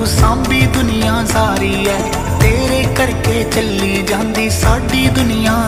सांभी दुनिया सारी है, तेरे करके चली जांदी साडी दुनिया